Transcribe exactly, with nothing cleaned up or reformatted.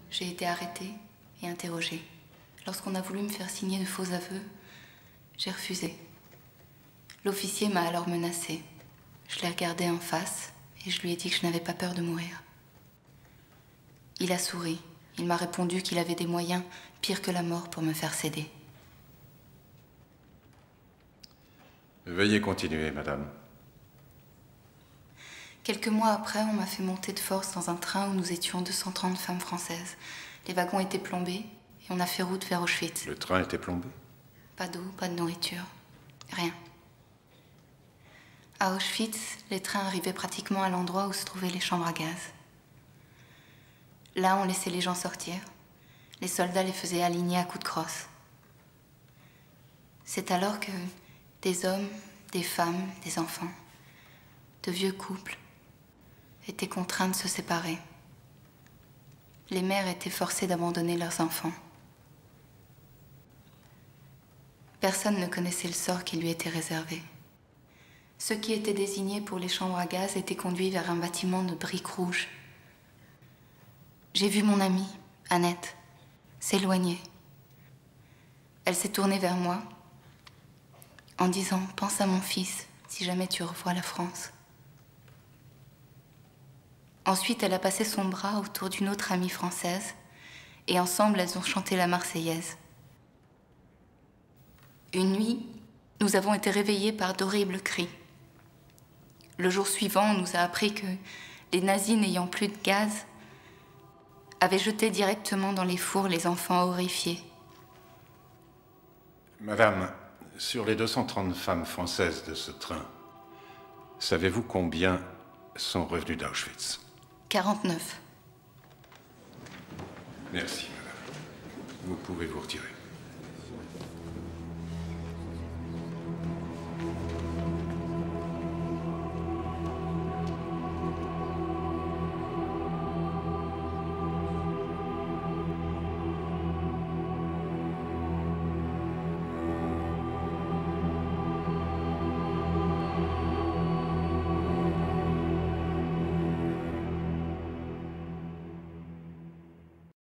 j'ai été arrêtée et interrogée. Lorsqu'on a voulu me faire signer de faux aveux, j'ai refusé. L'officier m'a alors menacée. Je l'ai regardé en face et je lui ai dit que je n'avais pas peur de mourir. Il a souri. Il m'a répondu qu'il avait des moyens pires que la mort pour me faire céder. Veuillez continuer, madame. Quelques mois après, on m'a fait monter de force dans un train où nous étions deux cent trente femmes françaises. Les wagons étaient plombés et on a fait route vers Auschwitz. Le train était plombé? Pas d'eau, pas de nourriture, rien. À Auschwitz, les trains arrivaient pratiquement à l'endroit où se trouvaient les chambres à gaz. Là, on laissait les gens sortir. Les soldats les faisaient aligner à coups de crosse. C'est alors que des hommes, des femmes, des enfants, de vieux couples étaient contraints de se séparer. Les mères étaient forcées d'abandonner leurs enfants. Personne ne connaissait le sort qui lui était réservé. Ceux qui étaient désignés pour les chambres à gaz étaient conduits vers un bâtiment de briques rouges. J'ai vu mon amie, Annette, s'éloigner. Elle s'est tournée vers moi en disant « Pense à mon fils si jamais tu revois la France ». Ensuite, elle a passé son bras autour d'une autre amie française et ensemble, elles ont chanté la Marseillaise. Une nuit, nous avons été réveillés par d'horribles cris. Le jour suivant, on nous a appris que les nazis n'ayant plus de gaz avaient jeté directement dans les fours les enfants horrifiés. Madame, sur les deux cent trente femmes françaises de ce train, savez-vous combien sont revenues d'Auschwitz? quarante-neuf. Merci, madame. Vous pouvez vous retirer.